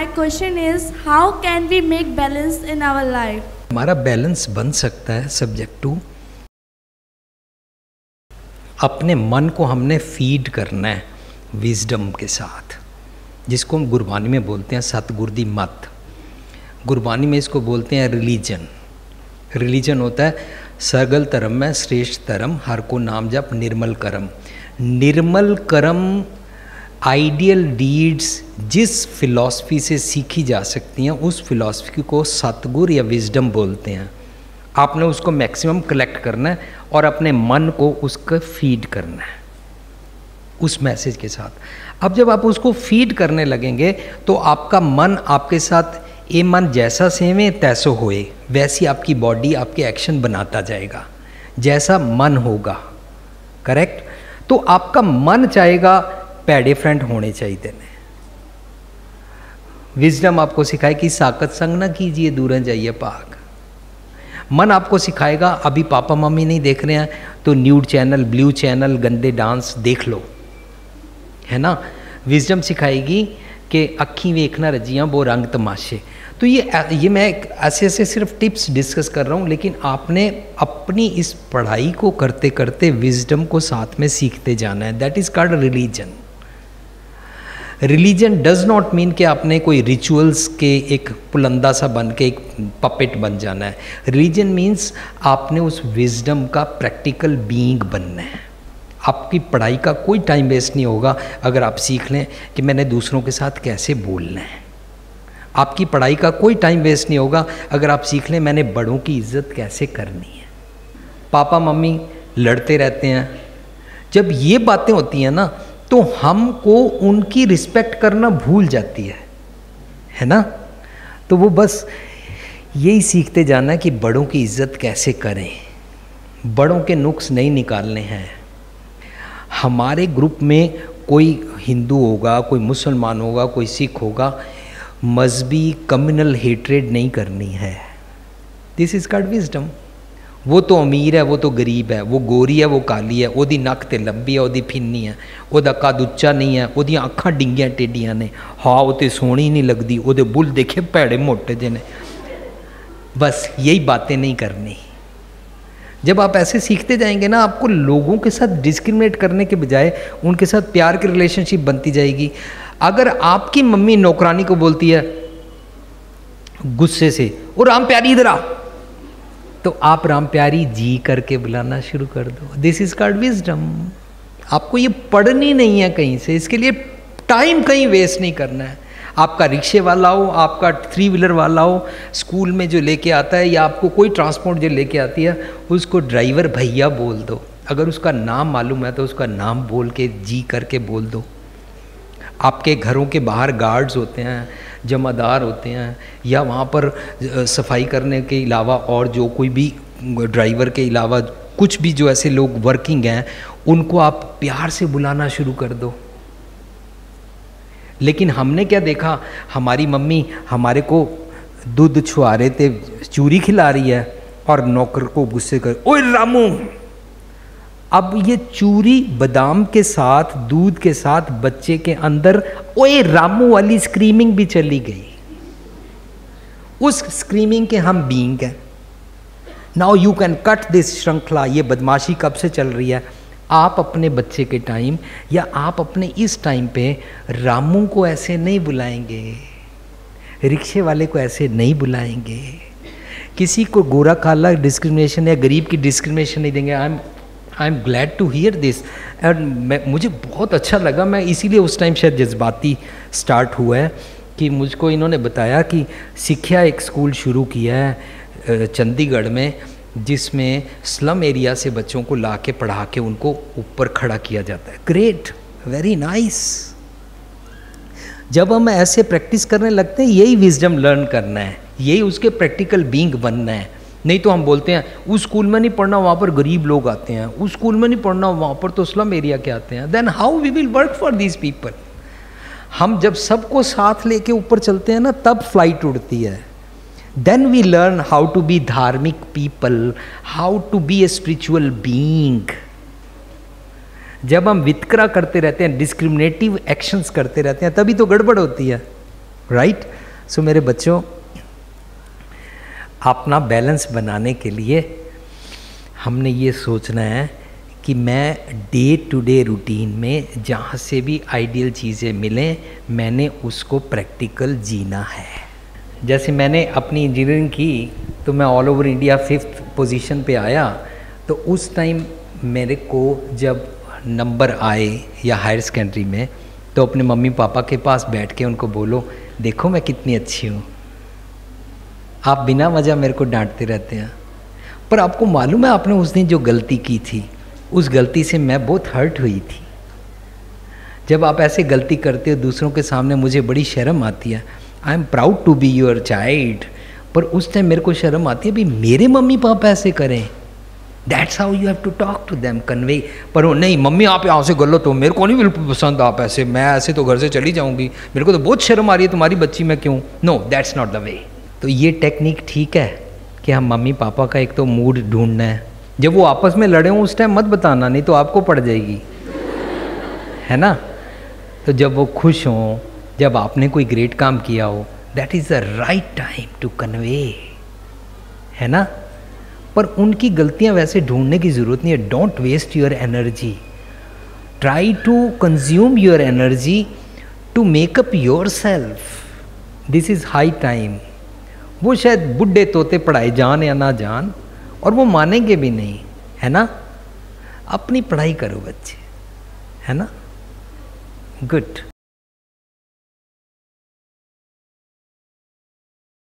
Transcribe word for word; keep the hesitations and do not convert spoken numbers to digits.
my question is, how can we make balance in our life? हमारा balance बन सकता है सब्जेक्ट टू अपने मन को हमने फीड करना है विजडम के साथ, जिसको हम गुरबानी में बोलते हैं सतगुर दी मत। गुरबानी में इसको बोलते हैं रिलीजन। रिलीजन होता है सगल धर्म में श्रेष्ठ धर्म, हर को नाम जप निर्मल कर्म। निर्मल कर्म आइडियल डीड्स जिस फिलॉसफी से सीखी जा सकती हैं उस फिलॉसफी को सतगुर या विजडम बोलते हैं। आपने उसको मैक्सिमम कलेक्ट करना है और अपने मन को उसका फीड करना है उस मैसेज के साथ। अब जब आप उसको फीड करने लगेंगे तो आपका मन आपके साथ, ये मन जैसा सेवे तैसो होए, वैसी आपकी बॉडी आपके एक्शन बनाता जाएगा जैसा मन होगा। करेक्ट? तो आपका मन चाहेगा पैडे फ्रेंड होने चाहिए ने। विजडम आपको सिखाए कि साकत संग ना कीजिए, दूर जाइए पाक। मन आपको सिखाएगा अभी पापा मम्मी नहीं देख रहे हैं तो न्यूड चैनल, ब्लू चैनल, गंदे डांस देख लो, है ना। विजडम सिखाएगी कि अखी वेखना रजियां वो रंग तमाशे। तो ये ये मैं ऐसे ऐसे सिर्फ टिप्स डिस्कस कर रहा हूँ, लेकिन आपने अपनी इस पढ़ाई को करते करते विजडम को साथ में सीखते जाना है। That is called religion. Religion does not mean कि आपने कोई रिचुअल्स के एक पुलंदा सा बन के एक पपेट बन जाना है। रिलीजन मीन्स आपने उस विजडम का प्रैक्टिकल बीइंग बनना है। आपकी पढ़ाई का कोई टाइम वेस्ट नहीं होगा अगर आप सीख लें कि मैंने दूसरों के साथ कैसे बोलना है। आपकी पढ़ाई का कोई टाइम वेस्ट नहीं होगा अगर आप सीख लें मैंने बड़ों की इज्जत कैसे करनी है। पापा मम्मी लड़ते रहते हैं, जब ये बातें होती हैं ना तो हमको उनकी रिस्पेक्ट करना भूल जाती है, है ना। तो वो बस यही सीखते जाना है कि बड़ों की इज्जत कैसे करें, बड़ों के नुक्स नहीं निकालने हैं। हमारे ग्रुप में कोई हिंदू होगा, कोई मुसलमान होगा, कोई सिख होगा, मजहबी कम्युनल हेट्रेड नहीं करनी है। This is called wisdom. वो तो अमीर है, वो तो गरीब है, वो गोरी है, वो काली है, ओदी नक ते लंबी है, ओदी फिन्नी है, ओदा कद उच्चा नहीं है, ओदियां अखां डिंगियां टेढ़ियां ने, हाँ वो तो सोहनी नहीं लगती, ओदे बुल देखे भैड़े मोटे जे ने। बस यही बातें नहीं करनी। जब आप ऐसे सीखते जाएंगे ना, आपको लोगों के साथ डिस्क्रिमिनेट करने के बजाय उनके साथ प्यार की रिलेशनशिप बनती जाएगी। अगर आपकी मम्मी नौकरानी को बोलती है गुस्से से, ओ राम प्यारी इधर आ, तो आप राम प्यारी जी करके बुलाना शुरू कर दो। This is called wisdom. आपको ये पढ़नी नहीं है कहीं से, इसके लिए टाइम कहीं वेस्ट नहीं करना है। आपका रिक्शे वाला हो, आपका थ्री व्हीलर वाला हो, स्कूल में जो लेके आता है या आपको कोई ट्रांसपोर्ट जो लेके आती है, उसको ड्राइवर भैया बोल दो। अगर उसका नाम मालूम है तो उसका नाम बोल के जी करके बोल दो। आपके घरों के बाहर गार्ड्स होते हैं, जमादार होते हैं, या वहाँ पर सफाई करने के अलावा और जो कोई भी ड्राइवर के अलावा कुछ भी जो ऐसे लोग वर्किंग हैं, उनको आप प्यार से बुलाना शुरू कर दो। लेकिन हमने क्या देखा, हमारी मम्मी हमारे को दूध छुआ रहे थे, चूरी खिला रही है और नौकर को गुस्से कर, ओए रामू। अब ये चूरी बादाम के साथ, दूध के साथ बच्चे के अंदर ओए रामू वाली स्क्रीमिंग भी चली गई। उस स्क्रीमिंग के हम बीइंग हैं। Now you can cut this श्रृंखला। ये बदमाशी कब से चल रही है? आप अपने बच्चे के टाइम या आप अपने इस टाइम पे रामू को ऐसे नहीं बुलाएंगे, रिक्शे वाले को ऐसे नहीं बुलाएंगे, किसी को गोरा काला डिस्क्रिमिनेशन या गरीब की डिस्क्रिमिनेशन नहीं देंगे। I am I am glad to hear this. And मैं मुझे बहुत अच्छा लगा, मैं इसीलिए उस टाइम शायद जज्बाती स्टार्ट हुआ है कि मुझको इन्होंने बताया कि सिक्ख्या एक स्कूल शुरू किया है चंडीगढ़ में, जिसमें स्लम एरिया से बच्चों को ला के पढ़ा के उनको ऊपर खड़ा किया जाता है। Great, very nice. जब हम ऐसे प्रैक्टिस करने लगते हैं, यही विजडम लर्न करना है, यही उसके प्रैक्टिकल बीइंग बनना है। नहीं तो हम बोलते हैं उस स्कूल में नहीं पढ़ना, वहाँ पर गरीब लोग आते हैं, उस स्कूल में नहीं पढ़ना, वहाँ पर तो स्लम एरिया के आते हैं। Then how we will work for these people. हम जब सबको साथ लेके ऊपर चलते हैं ना, तब फ्लाइट उड़ती है। Then we learn how to be धार्मिक people, how to be a spiritual being. जब हम वितकरा करते रहते हैं, डिस्क्रिमिनेटिव एक्शंस करते रहते हैं, तभी तो गड़बड़ होती है, राइट। सो मेरे बच्चों, अपना बैलेंस बनाने के लिए हमने ये सोचना है कि मैं डे टू डे रूटीन में जहाँ से भी आइडियल चीज़ें मिलें मैंने उसको प्रैक्टिकल जीना है। जैसे मैंने अपनी इंजीनियरिंग की तो मैं all over India fifth position पे आया, तो उस टाइम मेरे को जब नंबर आए या हायर सेकेंडरी में, तो अपने मम्मी पापा के पास बैठ के उनको बोलो देखो मैं कितनी अच्छी हूँ। आप बिना वजह मेरे को डांटते रहते हैं, पर आपको मालूम है आपने उस दिन जो गलती की थी, उस गलती से मैं बहुत हर्ट हुई थी। जब आप ऐसे गलती करते हो दूसरों के सामने मुझे बड़ी शर्म आती है। I am proud to be your child, पर उस टाइम मेरे को शर्म आती है भी मेरे मम्मी पापा ऐसे करें। That's how you have to talk to them, convey. पर वो नहीं, मम्मी आप यहाँ से गलत हो, मेरे को नहीं बिल्कुल पसंद आप ऐसे, मैं ऐसे तो घर से चली जाऊँगी, मेरे को तो बहुत शर्म आ रही है तुम्हारी बच्ची में क्यों। No, that's not the way. तो ये टेक्निक ठीक है कि हम मम्मी पापा का एक तो मूड ढूंढना है, जब वो आपस में लड़े हों उस टाइम मत बताना, नहीं तो आपको पड़ जाएगी, है ना। तो जब वो खुश हों, जब आपने कोई ग्रेट काम किया हो, that is the right time to convey, है ना। पर उनकी गलतियां वैसे ढूंढने की ज़रूरत नहीं है। Don't waste your energy, try to consume your energy to make up your self. This is high time. वो शायद बुढ़े तोते पढ़ाई जान या ना जान, और वो मानेंगे भी नहीं, है ना। अपनी पढ़ाई करो बच्चे, है ना। गुड।